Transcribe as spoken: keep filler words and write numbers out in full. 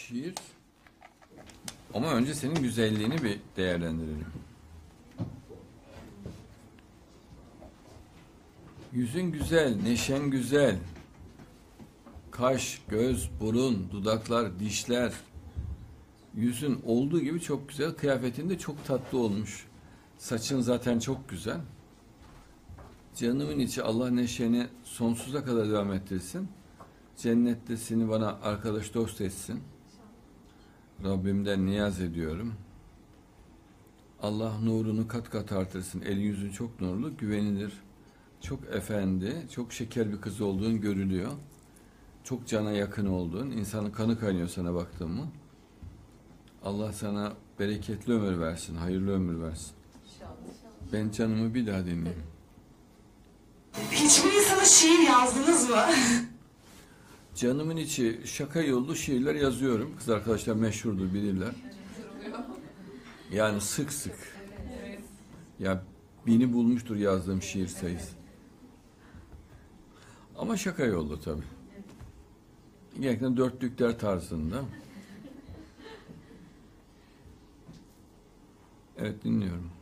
şiir. Ama önce senin güzelliğini bir değerlendirelim. Yüzün güzel, neşen güzel. Kaş, göz, burun, dudaklar, dişler. Yüzün olduğu gibi çok güzel. Kıyafetin de çok tatlı olmuş. Saçın zaten çok güzel. Canımın içi, Allah neşeni sonsuza kadar devam ettirsin. Cennette seni bana arkadaş dost etsin. Rabbimden niyaz ediyorum. Allah nurunu kat kat artırsın. Elin yüzün çok nurlu, güvenilir. Çok efendi, çok şeker bir kız olduğun görülüyor. Çok cana yakın olduğun, insanın kanı kaynıyor sana baktığın mı? Allah sana bereketli ömür versin, hayırlı ömür versin. Ben canımı bir daha dinleyeyim. Hiçbir insana şiir yazdınız mı? Canımın içi şaka yollu şiirler yazıyorum. Kız arkadaşlar meşhurdur, bilirler. Yani sık sık. Ya bini bulmuştur yazdığım şiir sayısı. Ama şaka yollu tabii. Gerçekten dörtlükler tarzında. Evet, dinliyorum.